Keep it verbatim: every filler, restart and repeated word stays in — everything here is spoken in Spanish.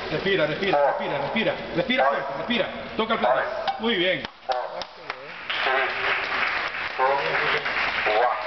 Respira, respira, respira, respira. Respira fuerte, respira. Toca el plato. Muy bien. Three, two, one.